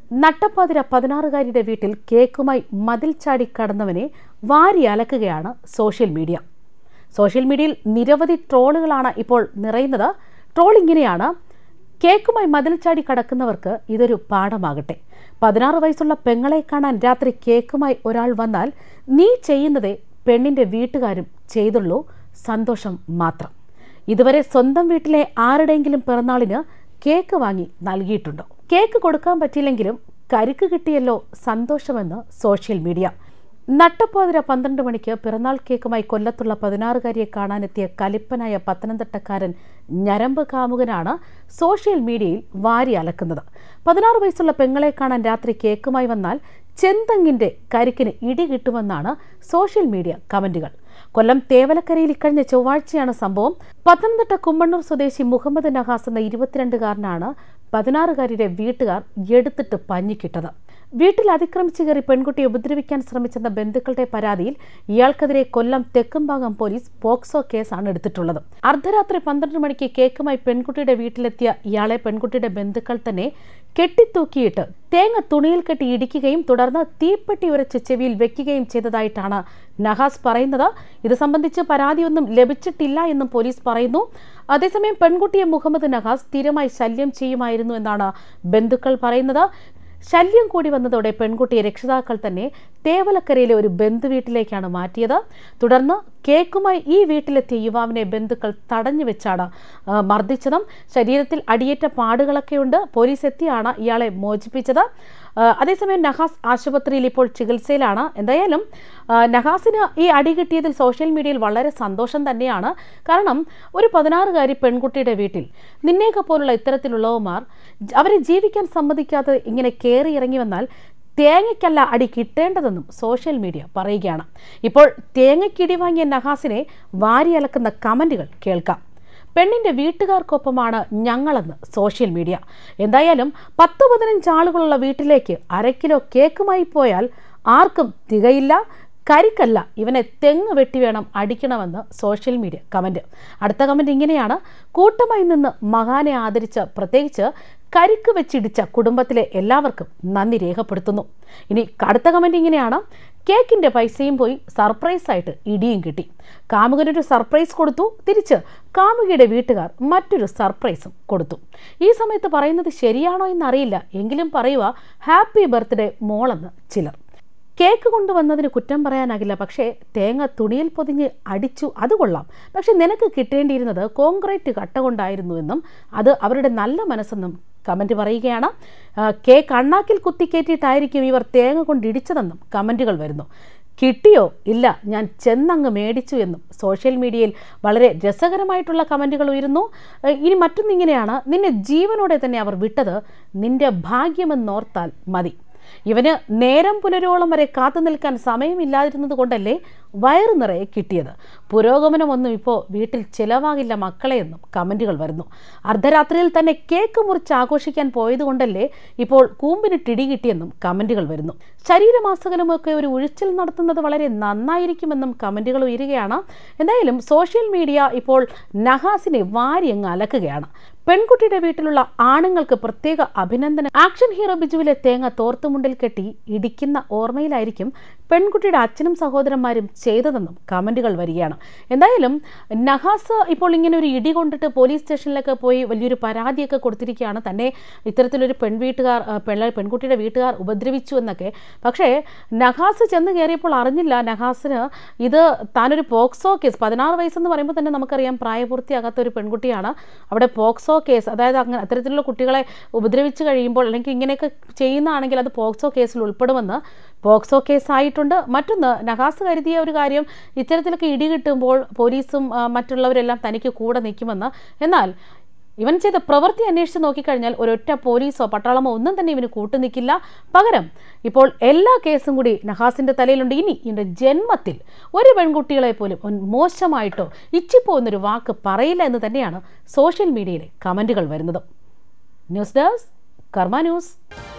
നട്ടപ്പാതിര 16-കാരിയുടെ വീട്ടിൽ കേക്കുമായി മതിൽ ചാടി കടന്നവനെ വാരി അലക്കുകയാണ് സോഷ്യൽ മീഡിയ. സോഷ്യൽ മീഡിയയിൽ നിരവധി ട്രോളുകളാണ് ഇപ്പോൾ നിറയുന്നത്. ട്രോൾ ഇങ്ങനെയാണ്: കേക്കുമായി മതിൽ ചാടി കടക്കുന്നവർക്ക് ഇതൊരു പാഠമാകട്ടെ. 16 വയസ്സുള്ള പെങ്ങളെ കാണാൻ രാത്രി കേക്കുമായി ഒരാൾ വന്നാൽ നീ ചെയ്യുന്നതേ പെണ്ണിന്റെ വീട്ടുകാരും ചെയ്തുള്ളൂ, സന്തോഷം മാത്രം. ഇതുവരെ സ്വന്തം വീട്ടിലെ ആരുടെയെങ്കിലും പിറന്നാളിന് കേക്ക് വാങ്ങി നൽകിയിട്ടുണ്ടോ? കേക്ക് കൊടുക്കാൻ പറ്റിയില്ലെങ്കിലും കരിക്ക് കിട്ടിയല്ലോ, സന്തോഷമെന്ന് സോഷ്യൽ മീഡിയ. നട്ടപ്പാതിര 12 മണിക്ക് പിറന്നാൾ കേക്കുമായി കൊല്ലത്തുള്ള 16-കാരിയെ കാണാനെത്തിയ കലിപ്പനായ പത്തനംതിട്ടക്കാരൻ ഞരമ്പ് കാമുകനാണ് സോഷ്യൽ മീഡിയയിൽ വാരി അലക്കുന്നത്. 16 വയസ്സുള്ള പെങ്ങളെ കാണാൻ രാത്രി കേക്കുമായി വന്നാൽ ചെന്തങ്ങിന്റെ കരിക്കിന് ഇടി കിട്ടുമെന്നാണ് സോഷ്യൽ മീഡിയ കമന്റുകൾ. കൊല്ലം തേവലക്കരയിൽ ഇക്കഴിഞ്ഞ ചൊവ്വാഴ്ചയാണ് സംഭവം. പത്തനംതിട്ട കുമ്മണ്ണൂർ സ്വദേശി മുഹമ്മദ് നഹാസ് എന്ന 22-കാരനാണ് 16-കാരിയുടെ വീട്ടുകാർ എടുത്തിട്ട് പഞ്ഞിക്കിട്ടത്. വീട്ടിൽ അതിക്രമിച്ചു കയറി പെൺകുട്ടിയെ ഉപദ്രവിക്കാൻ ശ്രമിച്ചെന്ന ബന്ധുക്കളുടെ പരാതിയിൽ ഇയാൾക്കെതിരെ കൊല്ലം തെക്കുംഭാഗം പോലീസ് പോക്സോ കേസാണ് എടുത്തിട്ടുള്ളത്. അർദ്ധരാത്രി 12 മണിക്ക് കേക്കുമായി പെൺകുട്ടിയുടെ വീട്ടിലെത്തിയ ഇയാളെ പെൺകുട്ടിയുടെ ബന്ധുക്കൾ തന്നെ കെട്ടിത്തൂക്കിയിട്ട് തേങ്ങ തുണിയിൽ കെട്ടി ഇടിക്കുകയും തുടർന്ന് തീപ്പെട്ടി ഉരച്ച് ചെവിയിൽ വെക്കുകയും ചെയ്തതായിട്ടാണ് നഹാസ് പറയുന്നത്. ഇത് സംബന്ധിച്ച് പരാതിയൊന്നും ലഭിച്ചിട്ടില്ല എന്നും പോലീസ് പറയുന്നു. അതേസമയം പെൺകുട്ടിയെ മുഹമ്മദ് നഹാസ് സ്ഥിരമായി ശല്യം ചെയ്യുമായിരുന്നു എന്നാണ് ബന്ധുക്കൾ പറയുന്നത്. ശല്യം കൂടി വന്നതോടെ പെൺകുട്ടിയെ രക്ഷിതാക്കൾ തന്നെ തേവലക്കരയിലെ ഒരു ബന്ധുവീട്ടിലേക്കാണ് മാറ്റിയത്. തുടർന്ന് കേക്കുമായി ഈ വീട്ടിലെത്തിയ യുവാവിനെ ബന്ധുക്കൾ തടഞ്ഞു വെച്ചാണ് മർദ്ദിച്ചതും. ശരീരത്തിൽ അടിയേറ്റ പാടുകളൊക്കെയുണ്ട്. പോലീസ് എത്തിയാണ് ഇയാളെ മോചിപ്പിച്ചത്. അതേസമയം നഹാസ് ആശുപത്രിയിൽ ഇപ്പോൾ ചികിത്സയിലാണ്. എന്തായാലും നഹാസിന് ഈ അടി കിട്ടിയതിൽ സോഷ്യൽ മീഡിയയിൽ വളരെ സന്തോഷം തന്നെയാണ്. കാരണം ഒരു 16-കാരി പെൺകുട്ടിയുടെ വീട്ടിൽ നിന്നേക്ക പോലുള്ള ഇത്തരത്തിലുള്ളവന്മാർ അവരെ ജീവിക്കാൻ സമ്മതിക്കാതെ ഇങ്ങനെ കയറി ഇറങ്ങി വന്നാൽ തേങ്ങയ്ക്കല്ല അടി കിട്ടേണ്ടതെന്നും സോഷ്യൽ മീഡിയ പറയുകയാണ്. ഇപ്പോൾ തേങ്ങയ്ക്കിടി വാങ്ങിയ നഹാസിനെ വാരി അലക്കുന്ന കമന്റുകൾ കേൾക്കാം. പെണ്ണിന്റെ വീട്ടുകാർക്കൊപ്പമാണ് ഞങ്ങളെന്ന് സോഷ്യൽ മീഡിയ. എന്തായാലും 10-15 ആളുകളുള്ള വീട്ടിലേക്ക് 1/2 കിലോ കേക്കുമായി പോയാൽ ആർക്കും തികയില്ല. കരിക്കല്ല, ഇവനെ തെങ്ങ് വെട്ടി വേണം അടിക്കണമെന്ന് സോഷ്യൽ മീഡിയ കമന്റ്. അടുത്ത കമന്റ് ഇങ്ങനെയാണ്: കൂട്ടമായി നിന്ന് മഹാനെ ആദരിച്ച, പ്രത്യേകിച്ച് കരിക്ക് വെച്ചിടിച്ച കുടുംബത്തിലെ എല്ലാവർക്കും നന്ദി രേഖപ്പെടുത്തുന്നു. ഇനി അടുത്ത കമന്റ് ഇങ്ങനെയാണ്: കേക്കിന്റെ പൈസയും പോയി, സർപ്രൈസായിട്ട് ഇടിയും കിട്ടി. കാമുകനൊരു സർപ്രൈസ് കൊടുത്തു, തിരിച്ച് കാമുകിയുടെ വീട്ടുകാർ മറ്റൊരു സർപ്രൈസും കൊടുത്തു. ഈ സമയത്ത് പറയുന്നത് ശരിയാണോ എന്നറിയില്ല, എങ്കിലും പറയുക ഹാപ്പി ബർത്ത്ഡേ മോളെന്ന് ചിലർ. കേക്ക് കൊണ്ടുവന്നതിന് കുറ്റം പറയാനാകില്ല, പക്ഷേ തേങ്ങ തുണിയിൽ പൊതിഞ്ഞ് അടിച്ചു, അത് കൊള്ളാം. പക്ഷെ നിനക്ക് കിട്ടേണ്ടിയിരുന്നത് കോൺക്രീറ്റ് കട്ട കൊണ്ടായിരുന്നുവെന്നും അത് അവരുടെ നല്ല മനസ്സെന്നും കമന്റ് പറയുകയാണ്. കേക്ക് അണ്ണാക്കിൽ കുത്തിക്കേറ്റിയിട്ടായിരിക്കും ഇവർ തേങ്ങ കൊണ്ടിടിച്ചതെന്നും കമന്റുകൾ വരുന്നു. കിട്ടിയോ? ഇല്ല, ഞാൻ ചെന്നങ്ങ് മേടിച്ചു എന്നും സോഷ്യൽ മീഡിയയിൽ വളരെ രസകരമായിട്ടുള്ള കമന്റുകൾ ഉയരുന്നു. ഇനി മറ്റൊന്നിങ്ങനെയാണ്: നിന്നെ ജീവനോടെ തന്നെ അവർ വിട്ടത് നിന്റെ ഭാഗ്യമെന്നോർത്താൽ മതി. ഇവന് നേരം പുലരോളം വരെ കാത്തു നിൽക്കാൻ സമയമില്ലാതിരുന്നത് കൊണ്ടല്ലേ വയറു നിറയെ കിട്ടിയത്. പുരോഗമനമൊന്നും ഇപ്പോൾ വീട്ടിൽ ചിലവാകില്ല മക്കളെ എന്നും കമന്റുകൾ വരുന്നു. അർദ്ധരാത്രിയിൽ തന്നെ കേക്ക് മുറിച്ച് ആഘോഷിക്കാൻ പോയതുകൊണ്ടല്ലേ ഇപ്പോൾ കൂമ്പിനിട്ടിടി കിട്ടിയെന്നും കമന്റുകൾ വരുന്നു. ശരീരമാസകലമൊക്കെ ഒരു ഉഴിച്ചിൽ നടത്തുന്നത് വളരെ നന്നായിരിക്കുമെന്നും കമന്റുകൾ ഉയരുകയാണ്. എന്തായാലും സോഷ്യൽ മീഡിയ ഇപ്പോൾ നഹാസിനെ വാരി അങ്ങ് അലക്കുകയാണ്. പെൺകുട്ടിയുടെ വീട്ടിലുള്ള ആണുങ്ങൾക്ക് പ്രത്യേക അഭിനന്ദനം. ആക്ഷൻ ഹീറോ ബിജുവിലെ തേങ്ങ തോർത്തുമുണ്ടിൽ കെട്ടി ഇടിക്കുന്ന ഓർമ്മയിലായിരിക്കും പെൺകുട്ടിയുടെ അച്ഛനും സഹോദരന്മാരും ചെയ്തതെന്നും കമന്റുകൾ വരികയാണ്. എന്തായാലും നഹാസ് ഇപ്പോൾ ഇങ്ങനെ ഒരു ഇടി കൊണ്ടിട്ട് പോലീസ് സ്റ്റേഷനിലൊക്കെ പോയി വലിയൊരു പരാതിയൊക്കെ കൊടുത്തിരിക്കുകയാണ്. തന്നെ ഇത്തരത്തിലൊരു പെൺകുട്ടിയുടെ വീട്ടുകാർ ഉപദ്രവിച്ചു എന്നൊക്കെ. പക്ഷേ നഹാസ് ചെന്ന് കയറിയപ്പോൾ അറിഞ്ഞില്ല നഹാസിന് ഇത് താനൊരു പോക്സോ കേസ്, 16 വയസ്സെന്ന് പറയുമ്പോൾ തന്നെ നമുക്കറിയാം പ്രായപൂർത്തിയാകാത്ത ഒരു പെൺകുട്ടിയാണ്. അവിടെ പോക്സോ കേസ്, അതായത് അങ്ങനെ അത്തരത്തിലുള്ള കുട്ടികളെ ഉപദ്രവിച്ചു കഴിയുമ്പോൾ അല്ലെങ്കിൽ ഇങ്ങനെയൊക്കെ ചെയ്യുന്നതാണെങ്കിൽ അത് പോക്സോ കേസിൽ ഉൾപ്പെടുമെന്ന് പോക്സോ കേസായിട്ടുണ്ട്. മറ്റൊന്ന്, നഹാസ് കരുതിയ ഒരു കാര്യം ഇത്തരത്തിലൊക്കെ ഇടി കിട്ടുമ്പോൾ പോലീസും മറ്റുള്ളവരെല്ലാം തനിക്ക് കൂടെ നിൽക്കുമെന്ന്. എന്നാൽ ഇവൻ ചെയ്ത പ്രവൃത്തി അന്വേഷിച്ച് നോക്കിക്കഴിഞ്ഞാൽ ഒരൊറ്റ പോലീസോ പട്ടാളമോ ഒന്നും തന്നെ ഇവന് കൂട്ടുനിൽക്കില്ല. പകരം ഇപ്പോൾ എല്ലാ കേസും കൂടി നഹാസിന്റെ തലയിലുണ്ട്. ഇനി ഇവന്റെ ജന്മത്തിൽ ഒരു പെൺകുട്ടികളെ പോലും മോശമായിട്ടോ ഇച്ചിപ്പോന്നൊരു വാക്ക് പറയില്ല എന്ന് തന്നെയാണ് സോഷ്യൽ മീഡിയയിലെ കമന്റുകൾ വരുന്നത്. News desk Karma news.